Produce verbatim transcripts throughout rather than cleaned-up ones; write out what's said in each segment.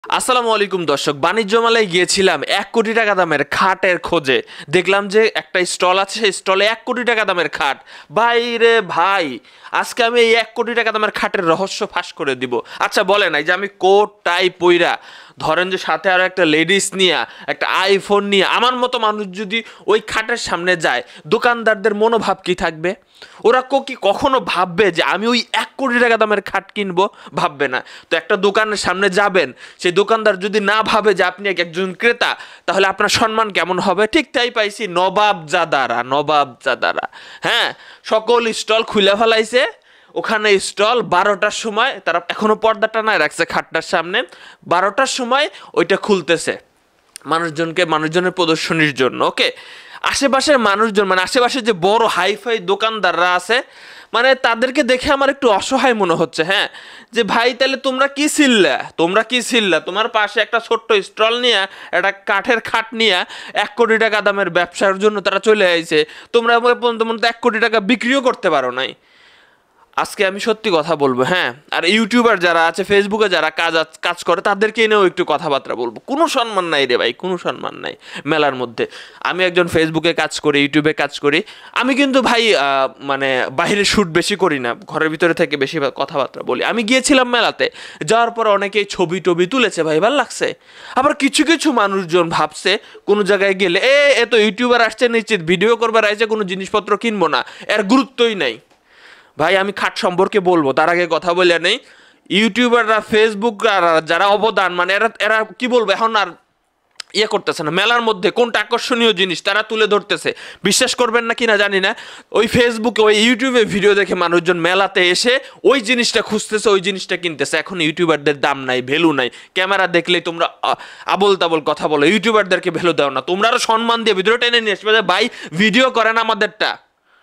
আসসালামু আলাইকুম দর্শক, বাণিজ্য মেলায় গিয়েছিলাম এক কোটি টাকা দামের খাটের খোঁজে। দেখলাম যে একটা স্টল আছে, সেই স্টলে এক কোটি টাকা দামের খাট। ভাই রে ভাই, আজকে আমি এই এক কোটি টাকা দামের খাটের রহস্য ফাঁস করে দিব। আচ্ছা বলে নাই যে আমি কোট টাই পইরা, ধরেন যে সাথে আরো একটা লেডিস নিয়ে, একটা আইফোন নিয়ে আমার মতো মানুষ যদি ওই খাটের সামনে যায়, দোকানদারদের মনোভাব কি থাকবে? ওরা কো কি কখনো ভাববে যে আমি ওই এক কোটি টাকা দামের খাট কিনবো? ভাববে না। তো একটা দোকানের সামনে যাবেন, সেই দোকানদার যদি না ভাবে যে আপনি একজন ক্রেতা, তাহলে আপনার সম্মান কেমন হবে? ঠিক তাই পাইছি, নবাবজাদারা নবাবজাদারা হ্যাঁ, সকল স্টল খুলে ফেলাইছে। ওখানে স্টল বারোটার সময়, তারা এখনো পর্দা টানায় রাখছে খাটটার সামনে, বারোটার সময় ওইটা খুলতেছে মানুষজনকে, মানুষজনের প্রদর্শনীর জন্য। ওকে, আশেপাশের মানুষজন, মানে আশেপাশে যে বড় হাইফাই দোকানদাররা আছে, মানে তাদেরকে দেখে আমার একটু অসহায় মনে হচ্ছে। হ্যাঁ, যে ভাই তাহলে তোমরা কি ছিল্লা তোমরা কি ছিল্লা তোমার পাশে একটা ছোট্ট স্টল নিয়ে, একটা কাঠের খাট নিয়ে এক কোটি টাকা দামের ব্যবসার জন্য তারা চলে আইছে। তোমরা পর্যন্ত মনে এক কোটি টাকা বিক্রিও করতে পারো নাই। আজকে আমি সত্যি কথা বলবো। হ্যাঁ, আর ইউটিউবার যারা আছে, ফেসবুকে যারা কাজ কাজ করে, তাদেরকে এনেও একটু কথাবার্তা বলবো। কোনো সম্মান নাই রে ভাই, কোনো সম্মান নাই মেলার মধ্যে। আমি একজন ফেসবুকে কাজ করি, ইউটিউবে কাজ করি। আমি কিন্তু ভাই মানে বাইরে শ্যুট বেশি করি না, ঘরের ভিতরে থেকে বেশি কথাবার্তা বলি। আমি গিয়েছিলাম মেলাতে, যাওয়ার পর অনেকেই ছবি টবি তুলেছে, ভাই ভালো লাগছে। আবার কিছু কিছু মানুষজন ভাবছে কোনো জায়গায় গেলে এ এ তো ইউটিউবার আসছে, নিশ্চিত ভিডিও করবার আসছে, কোনো জিনিসপত্র কিনবো না, এর গুরুত্বই নাই। ভাই আমি খাট সম্পর্কে বলবো, তার আগে কথা বলে নেই, ইউটিউবাররা, ফেসবুক যারা অবদান, মানে এরা এরা কি বলবো, এখন আর ইয়ে করতেছে না। মেলার মধ্যে কোনটা আকর্ষণীয় জিনিস তারা তুলে ধরতেছে, বিশ্বাস করবেন না কিনা জানি না, ওই ফেসবুকে ওই ইউটিউবে ভিডিও দেখে মানুষজন মেলাতে এসে ওই জিনিসটা খুঁজতেছে, ওই জিনিসটা কিনতেছে। এখন ইউটিউবারদের দাম নাই, ভ্যালু নাই। ক্যামেরা দেখলেই তোমরা আবল তাবল কথা বলো, ইউটিউবারদেরকে ভ্যালু দাও না। তোমরা আরো সম্মান দিয়ে ভিডিও টেনে নিয়ে আসবে, ভাই ভিডিও করেন আমাদেরটা,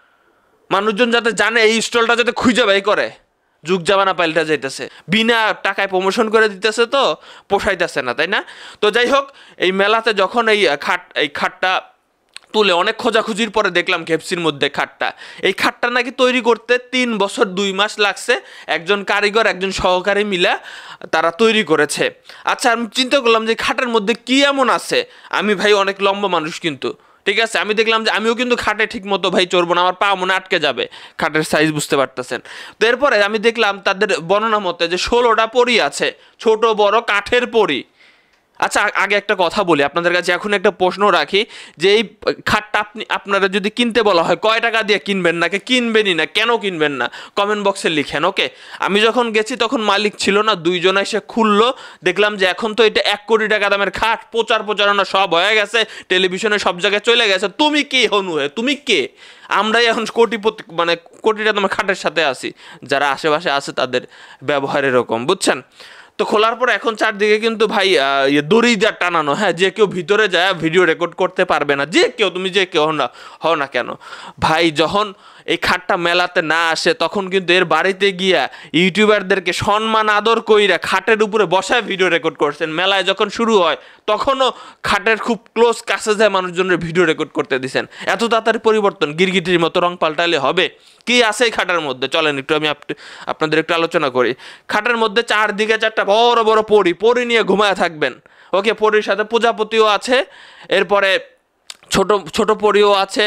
মানুষজন যাতে জানে এই স্টলটা যাতে খুঁজে বাই করে। যুগ জামানা পাল্টা যাইতেছে, বিনা টাকায় প্রমোশন করে দিতেছে, তো পোষাইতেছে না, তাই না? তো যাই হোক, এই মেলাতে যখন এই খাট এই খাটটা তুলে অনেক খোঁজাখুঁজির পরে দেখলাম ঘেপসির মধ্যে খাটটা। এই খাটটা নাকি তৈরি করতে তিন বছর দুই মাস লাগছে, একজন কারিগর একজন সহকারী মিলা তারা তৈরি করেছে। আচ্ছা, আমি চিন্তা করলাম যে খাটের মধ্যে কি এমন আছে। আমি ভাই অনেক লম্বা মানুষ, কিন্তু ঠিক আছে, আমি দেখলাম যে আমিও কিন্তু খাটে ঠিক মতো ভাই চড়বো না, আমার পা মনে আটকে যাবে, খাটের সাইজ বুঝতে পারতেছেন। তো এরপরে আমি দেখলাম তাদের বর্ণনা মতে যে ষোলোটা পরি আছে, ছোট বড় কাঠের পরি। আচ্ছা, আগে একটা কথা বলি আপনাদের কাছে, এখন একটা প্রশ্ন রাখি, যে এই খাটটা আপনি আপনারা যদি কিনতে বলা হয়, কয় টাকা দিয়ে কিনবেন, নাকি কিনবেনই না, কেন কিনবেন না, কমেন্ট বক্সে লিখেন। ওকে, আমি যখন গেছি তখন মালিক ছিল না, দুইজন এসে খুললো। দেখলাম যে এখন তো এটা এক কোটি টাকা দামের খাট, প্রচার প্রচারণা সব হয়ে গেছে, টেলিভিশনে সব জায়গায় চলে গেছে। তুমি কে হনু হে, তুমি কে? আমরাই এখন কোটিপতি, মানে কোটি টাকা দামের খাটের সাথে আছি। যারা আশেপাশে আছে তাদের ব্যবহার এরকম, বুঝছেন? তো খোলার পর এখন চারদিকে কিন্তু ভাই দড়ি যা টানানো। হ্যাঁ, যে কেউ ভিতরে যায় ভিডিও রেকর্ড করতে পারবে না, যে কেউ, তুমি যে কেউ না হও না কেন। ভাই যখন এই খাটটা মেলাতে না আসে, তখন কিন্তু এর বাড়িতে গিয়া ইউটিউবারদেরকে সম্মান আদর কইরা খাটের উপরে বসায় ভিডিও রেকর্ড করছেন। মেলায় যখন শুরু হয় তখনও খাটের খুব ক্লোজ কাছে যায় মানুষজনের ভিডিও রেকর্ড করতে দিছেন। এত তাড়াতাড়ি পরিবর্তন, গিরগিটির মতো রং পাল্টালে হবে? কি আছে এই খাটের মধ্যে? চলেন একটু আমি আপনাদের একটু আলোচনা করি। খাটের মধ্যে চারদিকে চারটা বড় বড় পরি, পরি নিয়ে ঘুমায় থাকবেন। ওকে, পরির সাথে প্রজাপতিও আছে, এরপরে ছোট ছোট পরিও আছে,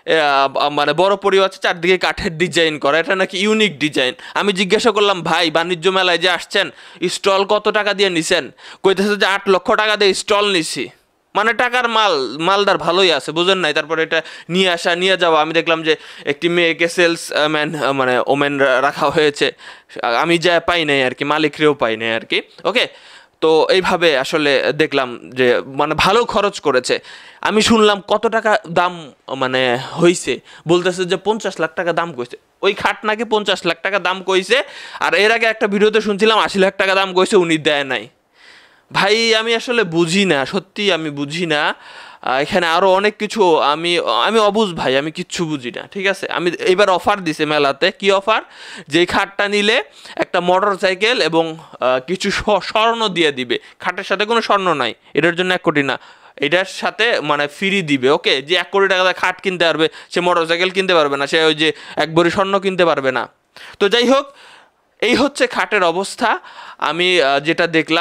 মানে বড় পরিও আছে, চারদিকে কাঠের ডিজাইন করা। এটা নাকি ইউনিক ডিজাইন। আমি জিজ্ঞাসা করলাম, ভাই বাণিজ্য মেলায় যে আসছেন, স্টল কত টাকা দিয়ে নিছেন? কইতেছে যে আট লক্ষ টাকা দিয়ে স্টল নিছি। মানে টাকার মাল, মালদার ভালোই আছে, বুঝেন নাই? তারপরে এটা নিয়ে আসা নিয়ে যাওয়া। আমি দেখলাম যে একটি মেয়েকে সেলস ম্যান, মানে ওমেন রাখা হয়েছে। আমি যা পাই নাই আর কি, মালিকরেও পাই নাই আর কি। ওকে, তো এইভাবে আসলে দেখলাম যে মানে ভালো খরচ করেছে। আমি শুনলাম কত টাকা দাম মানে হয়েছে, বলতেছে যে পঞ্চাশ লাখ টাকা দাম কইছে ওই খাট, নাকি পঞ্চাশ লাখ টাকা দাম কইছে। আর এর আগে একটা ভিডিওতে শুনছিলাম আশি লাখ টাকা দাম কইছে, উনি দেয় নাই। ভাই আমি আসলে বুঝি না, সত্যি আমি বুঝি না। এখানে আরও অনেক কিছু, আমি আমি অবুঝ ভাই, আমি কিচ্ছু বুঝি না, ঠিক আছে। আমি এইবার অফার দিছে মেলাতে। কি অফার? যে খাটটা নিলে একটা মোটর সাইকেল এবং কিছু স্বর্ণ দিয়ে দিবে। খাটের সাথে কোনো স্বর্ণ নাই, এটার জন্য এক কোটি না, এটার সাথে মানে ফ্রি দিবে। ওকে, যে এক কোটি টাকা খাট কিনতে পারবে, সে মোটর সাইকেল কিনতে পারবে না, সে ওই যে এক ভরি স্বর্ণ কিনতে পারবে না। তো যাই হোক, এই হচ্ছে খাটের অবস্থা। আমি যেটা দেখলাম,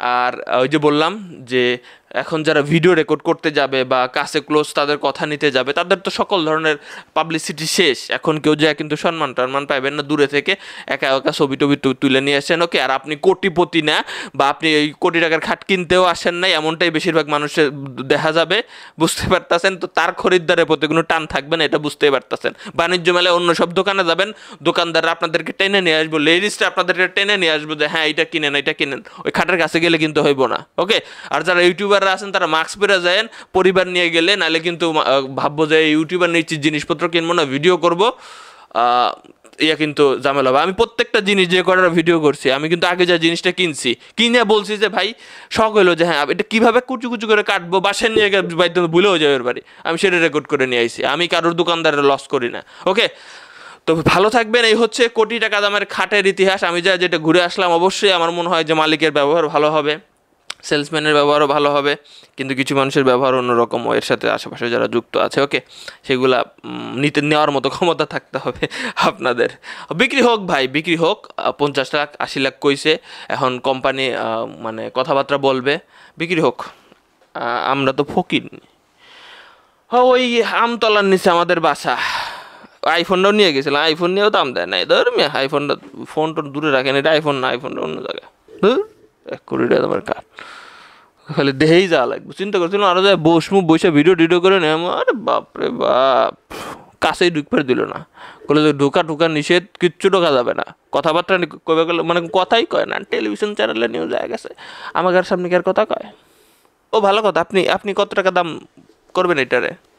আর ওই যে বললাম যে এখন যারা ভিডিও রেকর্ড করতে যাবে বা কাছে ক্লোজ তাদের কথা নিতে যাবে তাদের তো সকল ধরনের পাবলিসিটি শেষ, এখন কেউ যায় কিন্তু সম্মান টম্মান পাইবেন না, দূরে থেকে একা একা ছবি টবি তুলে নিয়ে আসেন ওকে। আর আপনি কোটিপতি না বা আপনি এই কোটি টাকার খাট কিনতেও আসেন নাই এমনটাই বেশিরভাগ মানুষের দেখা যাবে, বুঝতে পারতেছেন? তো তার খরিদ্দারের প্রতি কোনো টান থাকবে না, এটা বুঝতেই পারতেছেন। বাণিজ্য মেলায় অন্য সব দোকানে যাবেন, দোকানদাররা আপনাদেরকে টেনে নিয়ে আসবো, লেডিসটা আপনাদেরকে টেনে নিয়ে আসবো যে হ্যাঁ এটা কিনেন এটা কিনেন, ওই খাটের কাছে গেলে কিন্তু হইব না ওকে। আর যারা ইউটিউবাররা আছেন তারা মাস্ক পরে যায়, পরিবার নিয়ে গেলে, নাহলে কিন্তু ভাববো যে ইউটিউবার নিচ্ছি জিনিসপত্র কিনবো না, ভিডিও করবো, ইয়া কিন্তু ঝামেলা হবে। আমি প্রত্যেকটা জিনিস যে করার ভিডিও করছি আমি কিন্তু আগে যা জিনিসটা কিনছি কিনে বলছি যে ভাই শখ হইলো যে হ্যাঁ এটা কীভাবে কুচু কুচু করে কাটবো, বাসায় নিয়ে গেলে বাড়িতে ভুলেও যাবে এর বাড়ি, আমি সেটা রেকর্ড করে নিয়ে আইছি। আমি কারোর দোকানদারের লস করি না ওকে। তো ভালো থাকবেন। এই হচ্ছে কোটি টাকা দামের খাটের ইতিহাস। আমি যা যেটা ঘুরে আসলাম, অবশ্যই আমার মনে হয় যে মালিকের ব্যবহার ভালো হবে, সেলসম্যানের ব্যবহারও ভালো হবে, কিন্তু কিছু মানুষের ব্যবহার অন্যরকম, এর সাথে আশেপাশে যারা যুক্ত আছে ওকে, সেগুলা নিতে নেওয়ার মতো ক্ষমতা থাকতে হবে আপনাদের। বিক্রি হোক ভাই, বিক্রি হোক, পঞ্চাশ লাখ আশি লাখ কইছে, এখন কোম্পানি মানে কথাবার্তা বলবে, বিক্রি হোক। আমরা তো ফকির। হ্যাঁ ওই আমতলার নিচে আমাদের বাসা, আইফোনটাও নিয়ে গেছিলাম, আইফোন নিয়েও দাম দেয় নাই ধর্মে, আইফোনটা ফোন টোন দূরে রাখেন, এটা আইফোন না, আইফোনটা অন্য জায়গায়, এক কোটি টাকা তোমার কাঠ, খালি দেহেই যাওয়া লাগবে। চিন্তা করছিলাম আরো যায় বসমু বসে ভিডিও টিডিও করে নেই, আরে বাপরে বাপ, কাছেই ঢুকতে দিল না, বলে যে ঢোকা ঢোকা নিষেধ, কিচ্ছু ঢোকা যাবে না, কথাবার্তা কবে গেলে মানে কথাই কয় না, টেলিভিশন চ্যানেলে নিউজ হয়ে গেছে, আমাকে আর সামনে কি আর কথা কয়। ও ভালো কথা, আপনি আপনি কত টাকা দাম করবেন এটারে?